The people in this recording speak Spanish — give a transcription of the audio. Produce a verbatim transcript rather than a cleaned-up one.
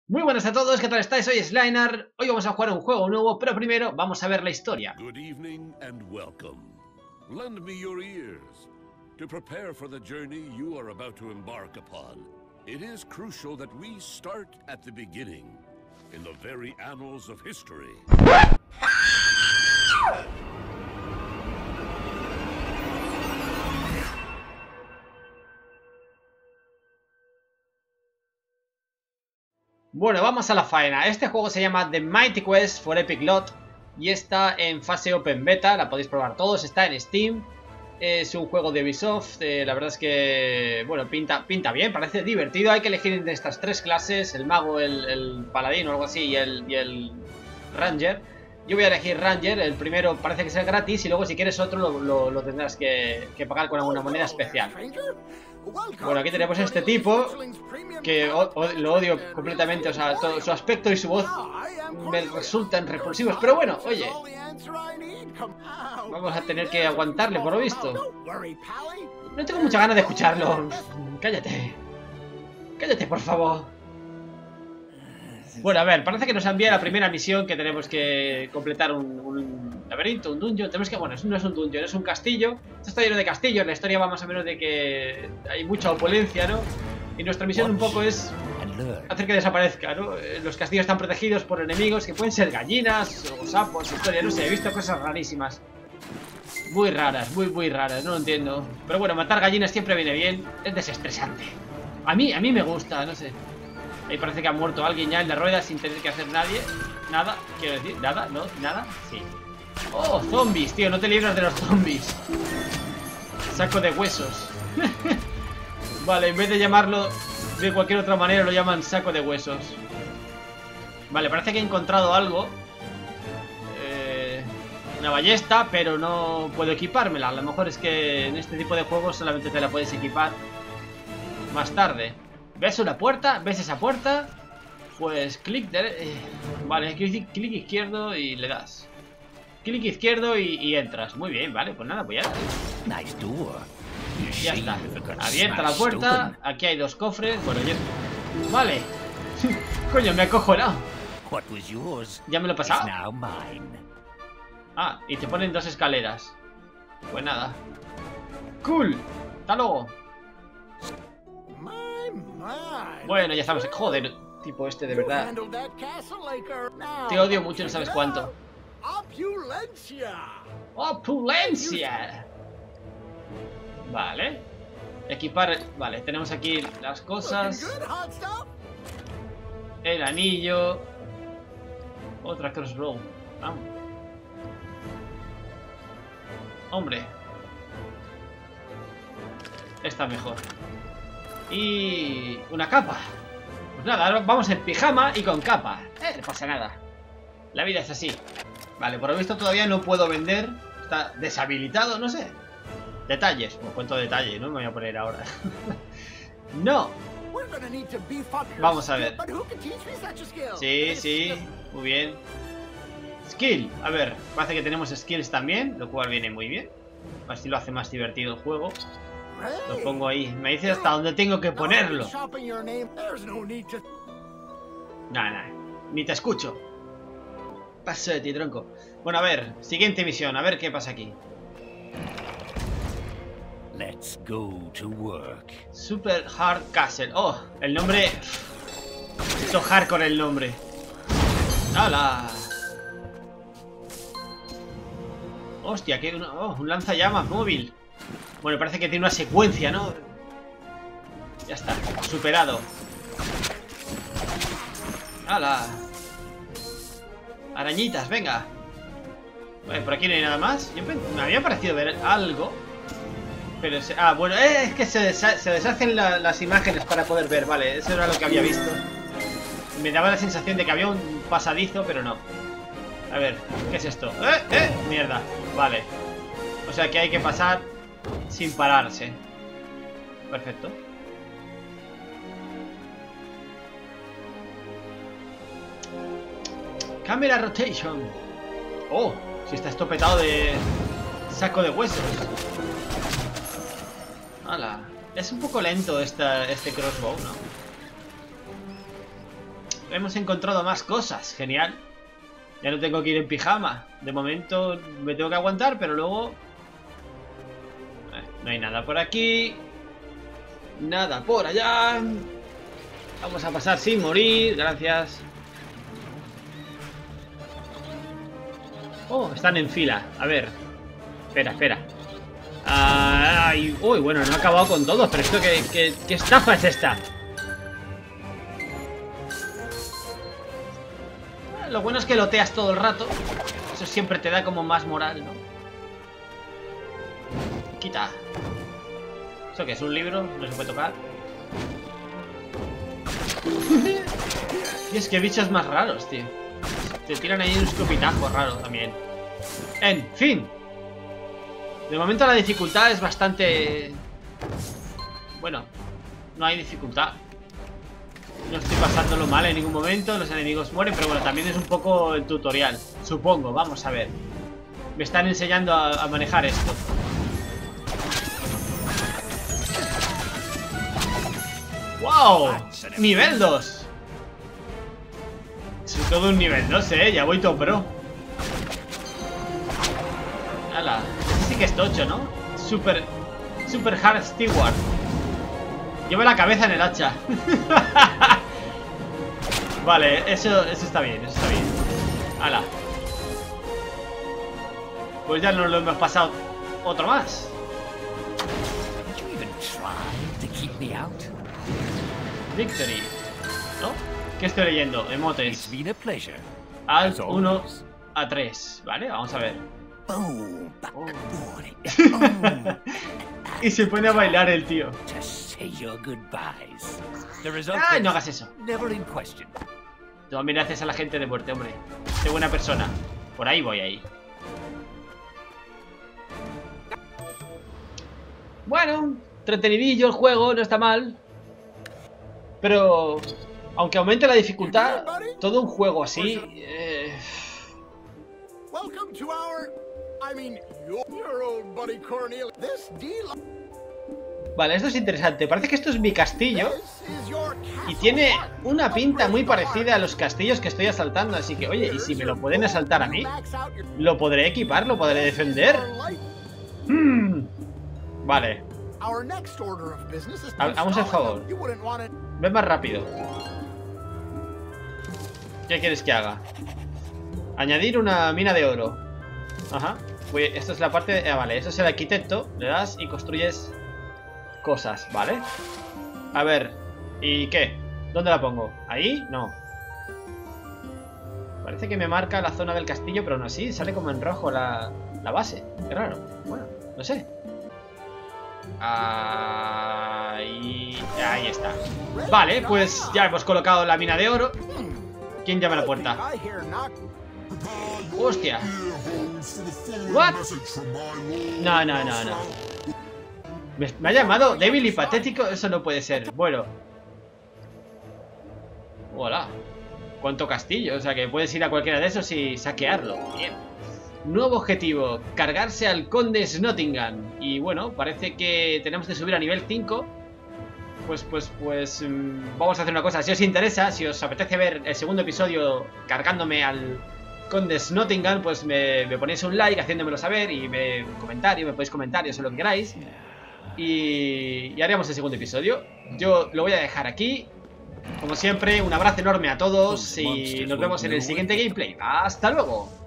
Muy buenas a todos, ¿qué tal estáis? Soy Slinar. Hoy vamos a jugar un juego nuevo, pero primero vamos a ver la historia. Good evening and welcome. Lend me your ears to prepare for the journey you are about to embark upon. It is crucial that we start at the beginning, in the very annals of history. Bueno, vamos a la faena. Este juego se llama The Mighty Quest for Epic Lot y está en fase Open Beta, la podéis probar todos, está en Steam. Es un juego de Ubisoft, eh, la verdad es que, bueno, pinta, pinta bien, parece divertido. Hay que elegir entre estas tres clases, el mago, el, el paladín o algo así y el, y el ranger. Yo voy a elegir ranger, el primero parece que sea gratis y luego si quieres otro lo, lo, lo tendrás que, que pagar con alguna moneda especial. Bueno, aquí tenemos a este tipo que o, o, lo odio completamente, o sea, todo su aspecto y su voz me resultan repulsivos, pero bueno, oye, vamos a tener que aguantarle por lo visto. No tengo mucha ganas de escucharlo. Cállate. Cállate, por favor. Bueno, a ver, parece que nos envía la primera misión que tenemos que completar un, un laberinto, un dungeon. Tenemos que, bueno, no es un dungeon, es un castillo. Esto está lleno de castillos, la historia va más o menos de que hay mucha opulencia, ¿no? Y nuestra misión un poco es hacer que desaparezca, ¿no? Los castillos están protegidos por enemigos que pueden ser gallinas o sapos, historia, no sé, he visto cosas rarísimas. Muy raras, muy, muy raras, no lo entiendo. Pero bueno, matar gallinas siempre viene bien, es desestresante. A mí, a mí me gusta, no sé. Ahí parece que ha muerto alguien ya en la rueda sin tener que hacer nadie. Nada, quiero decir, nada, no, nada, sí. Oh, zombies, tío, no te libras de los zombies. Saco de huesos. Vale, en vez de llamarlo de cualquier otra manera lo llaman saco de huesos. Vale, parece que he encontrado algo. eh, Una ballesta, pero no puedo equipármela. A lo mejor es que en este tipo de juegos solamente te la puedes equipar más tarde. ¿Ves una puerta? ¿Ves esa puerta? Pues clic de... eh, vale, clic, clic izquierdo y le das. Clic izquierdo y, y entras. Muy bien, vale, pues nada, pues ya. Ya está. Abierta la puerta. Aquí hay dos cofres. Bueno, yo... Vale. Coño, me ha acojonado. Ya me lo he pasado. Ah, y te ponen dos escaleras. Pues nada. Cool. Hasta luego. Bueno, ya estamos. Joder, tipo este de verdad. Te odio mucho, no sabes cuánto. Opulencia. Vale. Equipar. Vale, tenemos aquí las cosas. El anillo. Otra crossbow. Ah. Hombre. Está mejor. Y una capa. Pues nada, ahora vamos en pijama y con capa. Eh, no pasa nada. La vida es así. Vale, por lo visto todavía no puedo vender. Está deshabilitado, no sé. Detalles, pues cuento detalle, no me voy a poner ahora. No. Vamos a ver. Sí, sí, muy bien. Skill, a ver, parece que tenemos skills también, lo cual viene muy bien. Así lo hace más divertido el juego. Lo pongo ahí. Me dice hasta dónde tengo que ponerlo. Nada, nada. Ni te escucho. Paso de ti, tronco. Bueno, a ver. Siguiente misión. A ver qué pasa aquí. Let's go to work. Super Hard Castle. Oh, el nombre. Esto hardcore el nombre. ¡Hala! Hostia, que una... oh, un lanzallamas móvil. Bueno, parece que tiene una secuencia, ¿no? Ya está, superado. ¡Hala! Arañitas, venga. Vale, por aquí no hay nada más. Yo me había parecido ver algo. Pero se... Ah, bueno, eh, es que se, desha... se deshacen la... las imágenes para poder ver. Vale, eso era lo que había visto. Me daba la sensación de que había un pasadizo, pero no. A ver, ¿qué es esto? ¡Eh, eh! Mierda, vale. O sea que hay que pasar sin pararse. Perfecto. Camera rotation. Oh, si está esto petado de saco de huesos. Hala. Es un poco lento esta, este crossbow, ¿no? hemos encontrado más cosas. Genial. Ya no tengo que ir en pijama. De momento me tengo que aguantar, pero luego... Eh, no hay nada por aquí. Nada por allá. Vamos a pasar sin morir. Gracias. Oh, están en fila. A ver. Espera, espera. Ay, uy, bueno, no he acabado con todos. Pero esto, ¿qué, qué, qué estafa es esta? Lo bueno es que loteas todo el rato. Eso siempre te da como más moral, ¿no? Quita. ¿Eso qué es? ¿Un libro? No se puede tocar. Y es que bichos más raros, tío. Te tiran ahí un escopitajo raro también. En fin. De momento la dificultad es bastante... Bueno, no hay dificultad. No estoy pasándolo mal en ningún momento. Los enemigos mueren, pero bueno, también es un poco el tutorial. Supongo, vamos a ver. Me están enseñando a, a manejar esto. ¡Wow! Nivel dos. Soy todo un nivel dos, eh. Ya voy todo pro. ¡Hala! Ese sí que es tocho, ¿no? Super... Super Hard Steward. Llevo la cabeza en el hacha. Vale, eso, eso está bien, eso está bien. ¡Hala! Pues ya nos lo hemos pasado otro más. Victory. ¿No? ¿Qué estoy leyendo? Emotes. Alt uno a tres. Vale, vamos a ver. Oh. Y se pone a bailar el tío. ¡Ay, no hagas eso! No, mira, haces a la gente de muerte, hombre. Soy buena persona. Por ahí voy, ahí. Bueno, entretenidillo el juego, no está mal. Pero... aunque aumente la dificultad, todo un juego así... Eh... Vale, esto es interesante. Parece que esto es mi castillo. Y tiene una pinta muy parecida a los castillos que estoy asaltando. Así que, oye, ¿y si me lo pueden asaltar a mí? ¿Lo podré equipar? ¿Lo podré defender? Hmm. Vale. Hagamos el favor. Ven más rápido. ¿Qué quieres que haga? Añadir una mina de oro. Ajá. Pues esto es la parte... De... Ah, vale, eso es el arquitecto. Le das y construyes cosas, ¿vale? A ver. ¿Y qué? ¿Dónde la pongo? ¿Ahí? No. Parece que me marca la zona del castillo, pero no así. Sale como en rojo la, la base. Qué raro. Bueno, no sé. Ahí... Ahí está. Vale, pues ya hemos colocado la mina de oro. ¿Quién llama a la puerta? ¡Hostia! ¿What? No, no, no, no. ¿Me, me ha llamado débil y patético? Eso no puede ser. Bueno. Hola. ¿Cuánto castillo? O sea que puedes ir a cualquiera de esos y saquearlo. Bien. Nuevo objetivo. Cargarse al conde Snottingham. Y bueno, parece que tenemos que subir a nivel cinco. Pues, pues, pues... Mmm, vamos a hacer una cosa. Si os interesa, si os apetece ver el segundo episodio cargándome al conde Snottingham, pues me, me ponéis un like haciéndomelo saber. Y me, un comentario, me podéis comentarios o lo que queráis. Y, y haremos el segundo episodio. Yo lo voy a dejar aquí. Como siempre, un abrazo enorme a todos. Y nos vemos en el siguiente gameplay. ¡Hasta luego!